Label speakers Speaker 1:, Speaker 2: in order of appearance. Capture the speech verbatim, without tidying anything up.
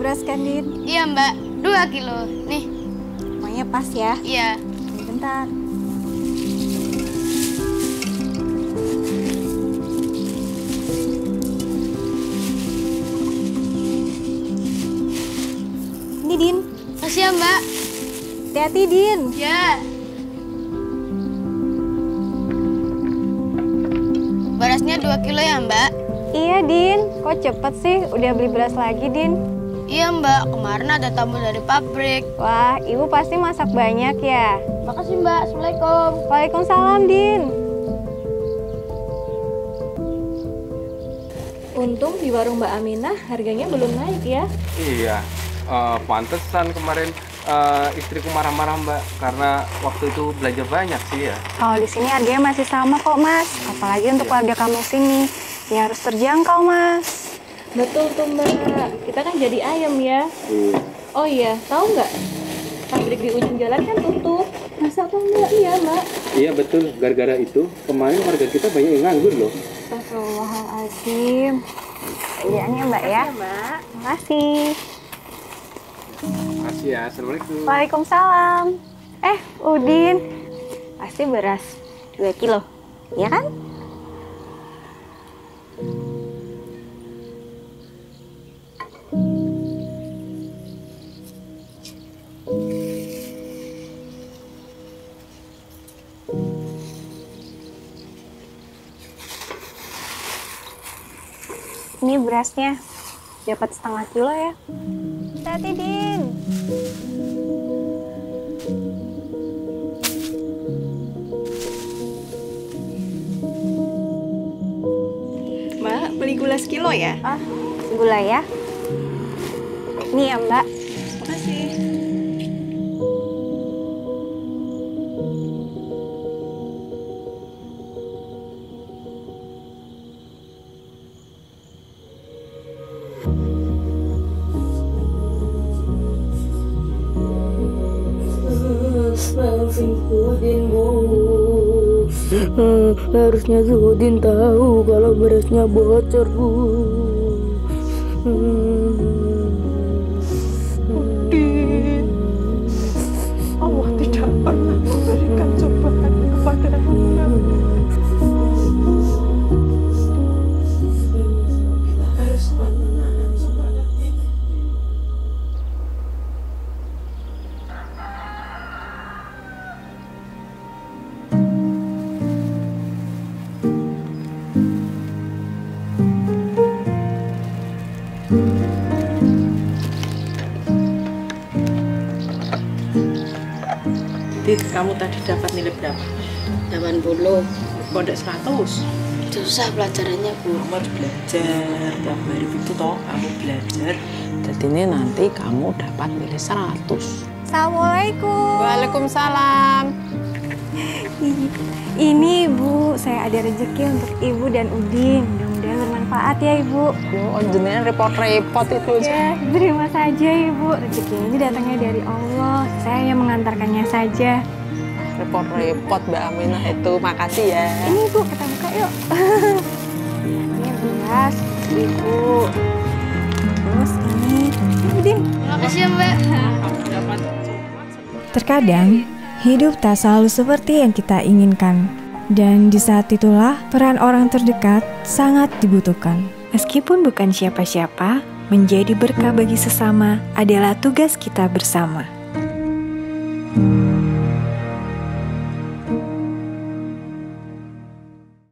Speaker 1: beras kan, Din?
Speaker 2: Iya, Mbak. Dua kilo. Nih.
Speaker 1: Pokoknya pas ya?
Speaker 2: Iya.
Speaker 1: Bentar. Ini, Din.
Speaker 2: Makasih ya, Mbak.
Speaker 1: Hati-hati, Din.
Speaker 2: Ya. Berasnya dua kilo ya, Mbak?
Speaker 1: Iya, Din. Kok cepet sih? Udah beli beras lagi, Din?
Speaker 2: Iya, Mbak. Kemarin ada tamu dari pabrik.
Speaker 1: Wah, Ibu pasti masak banyak ya?
Speaker 2: Makasih, Mbak. Assalamualaikum.
Speaker 1: Waalaikumsalam, Din. Untung di warung Mbak Aminah harganya belum naik ya?
Speaker 3: Iya, uh, pantesan kemarin uh, istriku marah-marah Mbak, karena waktu itu belanja banyak sih ya.
Speaker 1: Kalau di sini harganya masih sama kok, Mas. Apalagi untuk keluarga kamu sini. Ya harus terjangkau, Mas. Betul tuh, Mbak. Kita kan jadi ayam ya.
Speaker 3: Iya.
Speaker 1: Oh iya, tahu nggak? Pabrik di ujung jalan kan tutup. Masa kok nggak? Iya, Mbak.
Speaker 3: Iya betul, gara-gara itu kemarin warga kita banyak yang nganggur loh.
Speaker 1: Astagfirullahaladzim. Kerjaannya, Mbak ya? Iya, Mbak. Makasih.
Speaker 3: Makasih ya, Assalamualaikum.
Speaker 1: Waalaikumsalam. Eh, Udin. Pasti beras dua kilo, ya kan? Ini berasnya dapat setengah kilo ya. Hati-hati, Din.
Speaker 4: Mbak, beli gula sekilo ya?
Speaker 1: Ah, gula ya. Ini ya, Mbak.
Speaker 4: Makasih.
Speaker 5: Udin, Bu. Hmm, harusnya Udin tahu kalau berasnya bocor, Bu. Hmm.
Speaker 4: Udin, Allah tidak pernah memberikan cobaan kepada Anda. Harus menang cobaan ini. Dit, kamu tadi dapat nilai berapa?
Speaker 2: delapan puluh.
Speaker 4: Kode seratus.
Speaker 2: Susah pelajarannya, Bu.
Speaker 4: Kamu harus belajar. Tiap hari itu toh kamu belajar.
Speaker 6: Jadi ini nanti kamu dapat nilai seratus.
Speaker 1: Assalamualaikum.
Speaker 6: Waalaikumsalam.
Speaker 1: Ini Ibu, saya ada rezeki untuk Ibu dan Udin. Mudah-mudahan bermanfaat ya, Ibu.
Speaker 6: Oh, jenengan repot-repot itu.
Speaker 1: Ya, terima saja Ibu. Rezeki ini datangnya dari Allah. Saya hanya mengantarkannya saja.
Speaker 6: Repot-repot Mbak Aminah itu. Makasih ya.
Speaker 1: Ini Ibu, kita buka yuk. Ini beras, Ibu. Terus ini, ini Udin.
Speaker 2: Terima kasih ya, Mbak.
Speaker 7: Terkadang, hidup tak selalu seperti yang kita inginkan. Dan di saat itulah, peran orang terdekat sangat dibutuhkan. Meskipun bukan siapa-siapa, menjadi berkah bagi sesama adalah tugas kita bersama.